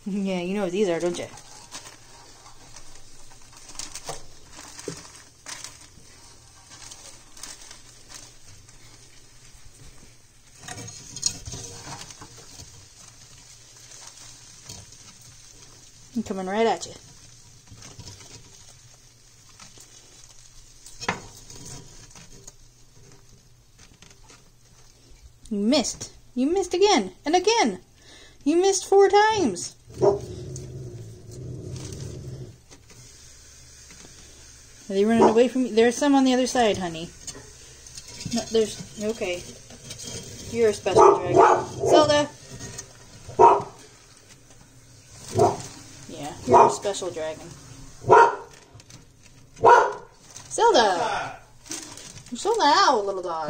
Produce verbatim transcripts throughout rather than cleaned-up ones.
Yeah, you know what these are, don't you? I'm coming right at you. You missed. You missed again and again. You missed four times. Are they running away from you? There's some on the other side, honey. No, there's... Okay. You're a special dragon. Zelda! Yeah, you're a special dragon. Zelda! You're so loud, little dog.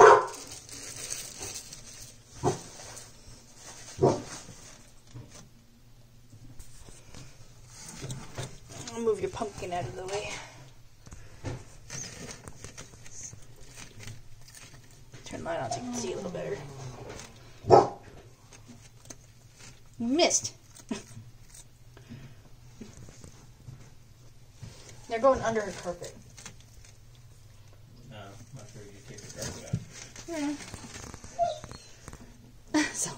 I'll move your pumpkin out of the way. Turn the light on so you can see a little better. You missed. They're going under her carpet. No, I'm not sure you take the carpet out. Yeah. So.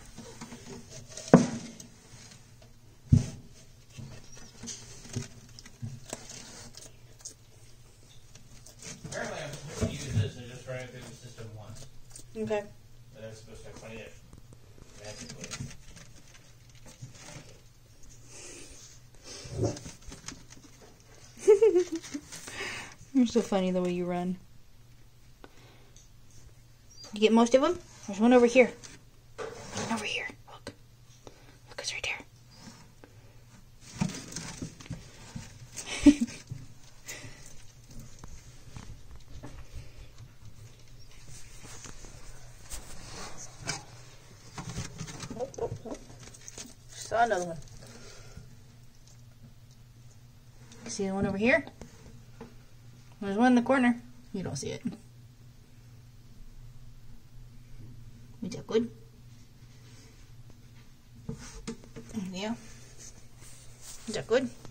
Apparently I'm supposed to use this and just run it through the system once. Okay. But I'm supposed to clean it magically. You're so funny the way you run. You get most of them? There's one over here. One over here. Look. Look, it's right there. Saw another one. See the one over here? There's one in the corner. You don't see it. Is that good? Yeah. Is that good?